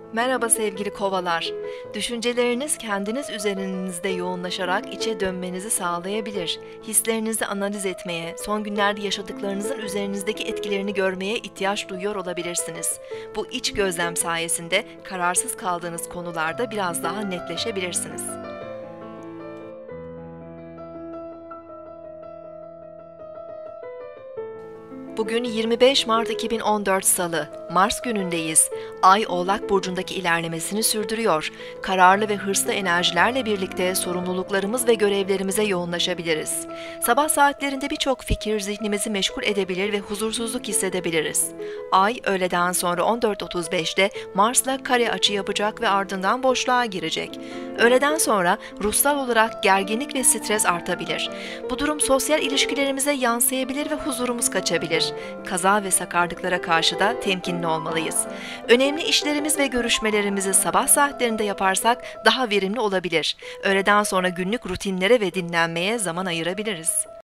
Merhaba sevgili kovalar. Düşünceleriniz kendiniz üzerinizde yoğunlaşarak içe dönmenizi sağlayabilir. Hislerinizi analiz etmeye, son günlerde yaşadıklarınızın üzerinizdeki etkilerini görmeye ihtiyaç duyuyor olabilirsiniz. Bu iç gözlem sayesinde kararsız kaldığınız konularda biraz daha netleşebilirsiniz. Bugün 25 Mart 2014 Salı, Mars günündeyiz. Ay Oğlak Burcu'ndaki ilerlemesini sürdürüyor. Kararlı ve hırslı enerjilerle birlikte sorumluluklarımız ve görevlerimize yoğunlaşabiliriz. Sabah saatlerinde birçok fikir zihnimizi meşgul edebilir ve huzursuzluk hissedebiliriz. Ay öğleden sonra 14.35'te Mars'la kare açı yapacak ve ardından boşluğa girecek. Öğleden sonra ruhsal olarak gerginlik ve stres artabilir. Bu durum sosyal ilişkilerimize yansıyabilir ve huzurumuz kaçabilir. Kaza ve sakarlıklara karşı da temkinli olmalıyız. Önemli işlerimiz ve görüşmelerimizi sabah saatlerinde yaparsak daha verimli olabilir. Öğleden sonra günlük rutinlere ve dinlenmeye zaman ayırabiliriz.